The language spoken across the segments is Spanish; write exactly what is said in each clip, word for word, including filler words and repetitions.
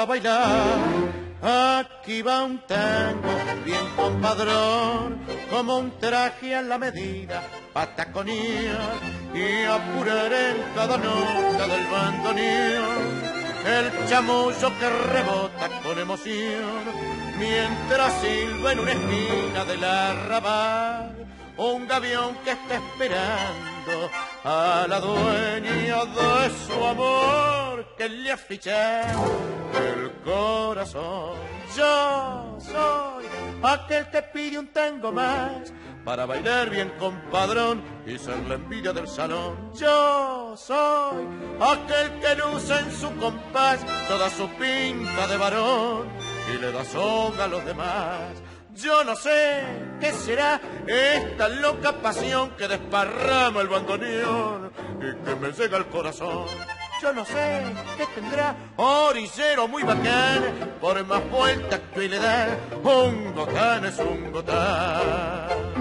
para bailar. Aquí va un tango bien compadrón, como un traje a la medida, pataconía, y apurar en cada nota del bandoneón el chamullo que rebota con emoción, mientras silba en una esquina del arrabal un gavión que está esperando a la dueña de su amor que le ha fichado el corazón. Yo soy aquel que pide un tango más para bailar bien compadrón y ser la envidia del salón. Yo soy aquel que luce en su compás toda su pinta de varón y le da soga a los demás. Yo no sé qué será esta loca pasión que desparrama el bandoneón y que me llega al corazón. Yo no sé qué tendrá orillero muy bacán, por más vueltas que le da, un gotán es un gotán.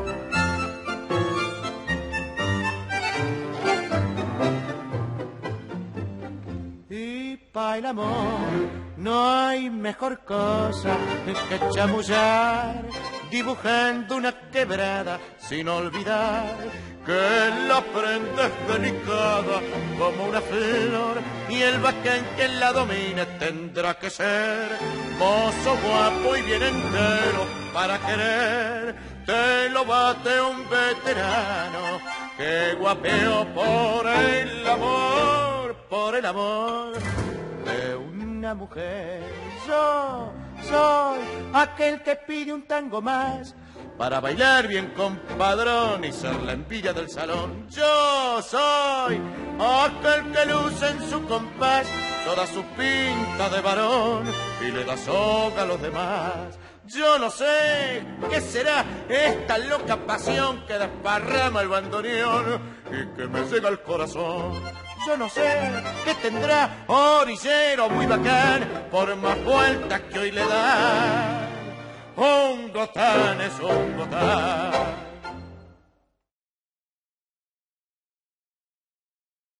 Y para el amor no hay mejor cosa que chamullar, dibujando una quebrada sin olvidar que la prenda es delicada como una flor y el bacán que la domina tendrá que ser mozo guapo y bien entero para querer. Te lo bate un veterano que guapeó por el amor, por el amor de una mujer. Yo soy aquel que pide un tango más para bailar bien compadrón y ser la envidia del salón. Yo soy aquel que luce en su compás toda su pinta de varón y le da soga a los demás. Yo no sé qué será esta loca pasión que desparrama el bandoneón y que me llega al corazón. Yo no sé qué tendrá orillero muy bacán, por más vueltas que hoy le da. Un gotán es un gotán.